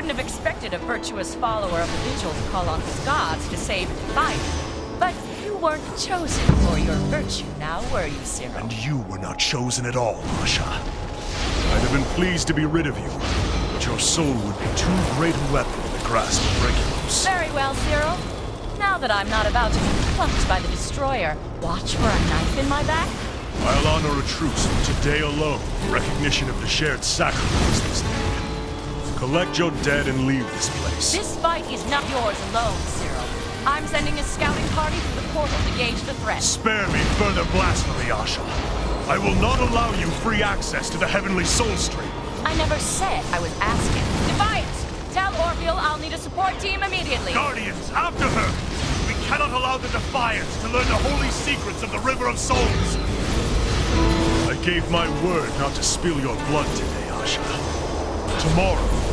wouldn't have expected a virtuous follower of the Vigil to call on his gods to save and fight. But you weren't chosen for your virtue now, were you, Cyril? And you were not chosen at all, Asha. I'd have been pleased to be rid of you, but your soul would be too great a weapon in the grasp of Regulus. Very well, Cyril. Now that I'm not about to be plucked by the Destroyer, watch for a knife in my back? I'll honor a truce for today alone, in recognition of the shared sacrifice this day. Collect your dead and leave this place. This fight is not yours alone, Cyril. I'm sending a scouting party through the portal to gauge the threat. Spare me further blasphemy, Asha. I will not allow you free access to the Heavenly Soul Stream. I never said I was asking. Defiance! Tell Orville I'll need a support team immediately. Guardians, after her! We cannot allow the Defiance to learn the holy secrets of the River of Souls! I gave my word not to spill your blood today, Asha. Tomorrow,